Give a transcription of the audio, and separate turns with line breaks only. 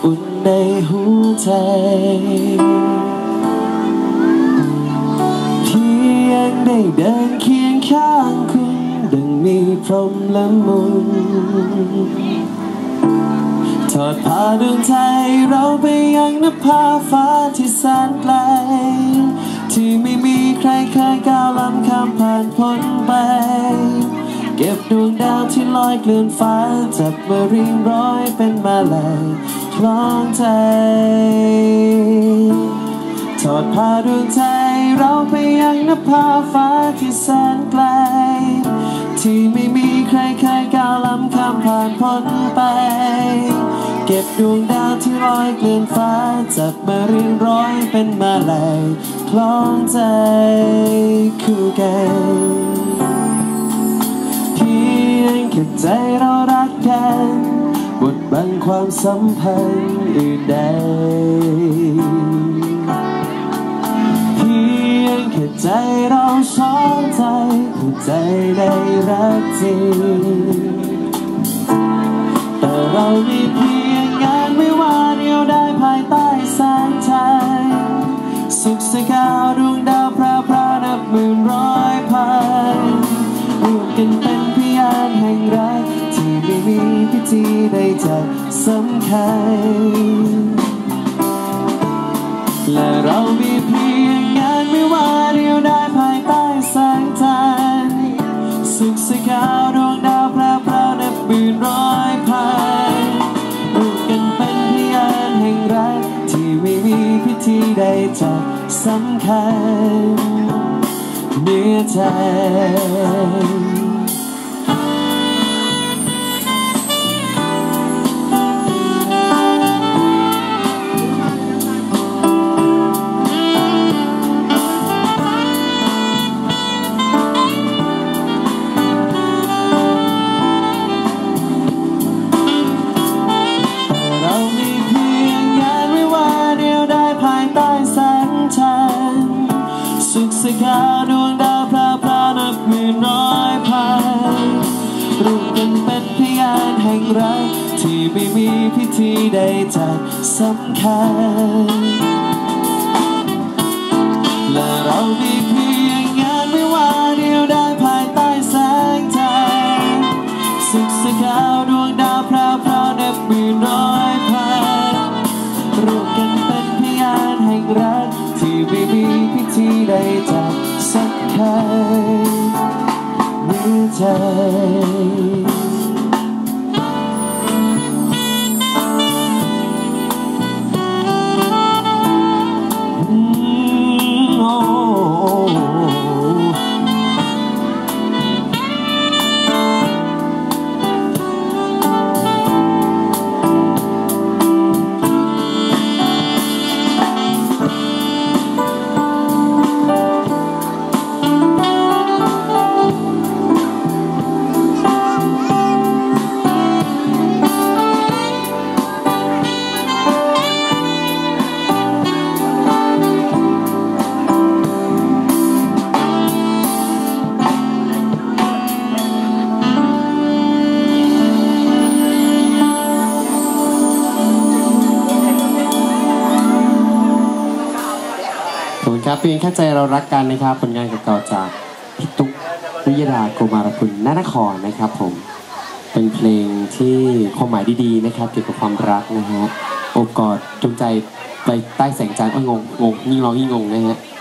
อุ่นในหัวใจที่ยังได้เดินเคียงข้างคุณดังมีพรหมละมุนทอดผ้าดวงใจเราไปยังนภาฟ้าที่แสนไกลที่ไม่มีใครเคยก้าวล้ำข้ามผ่านพ้นไปเก็บดวงดาวที่ลอยเกลื่อนฟ้าจับมาริงร้อยเป็นมาลัยคล้องใจทอดผ้าดวงใจเราไปยังนภาฟ้าที่แสนไกลที่ไม่มีใครเคยก้าวล้ำข้ามผ่านพ้นไปเก็บดวงดาวที่ลอยเกลื่อนฟ้าจับมาเรียงร้อยเป็นมาลัยคล้องใจคู่กันเพียงแค่ใจเรารักกันบดบังความสัมพันธ์อื่นใดเพียงแค่ใจเราชอบใจผู้ใจได้รักจริงแต่เรามีเพียงงานไม่ว่าเดียวได้ภายใต้แสงจันทร์สุขสกาวดวงดาวพระพรานับหมื่นร้อยพันรวมกันเป็นพยานแห่งรักที่ไม่มีพิธีใดจะสำคัญและเรามีเพียงงานไม่ว่าเดียวได้ภายใต้แสงจันทร์สุขสกาวดวงดาวพระพรานับหมื่นร้อยพันรวมกันเป็นพยานแห่งรักที่ไม่มีพิธีใดจะสำคัญเหนือใจสกาวดวงดาวพระพรานับหมื่นร้อยพันรวมกันเป็นพยานแห่งรักที่ไม่มีพิธีใดจะสำคัญและเรามีเพียงงานไม่ว่าเดียวได้ภายใต้แสงจันทร์สุขสกาวดวงดาวพระพรานับหมื่นร้อยพันรวมกันเป็นพยานแห่งรักที่ไม่มีพิธีใดจะสำคัญเหนือใจครับเพลงแค่ใจเรารักกันนะครับผลงานเก่าๆจากพี่ตุ๊กวิยดาโกมารคุณนครนะครับผมเป็นเพลงที่ความหมายดีๆนะครับเกี่ยวกับความรักนะฮะโอบกอดจงใจไปใต้แสงจันทร์งงยิ่งร้องยิ่งงงนะฮะ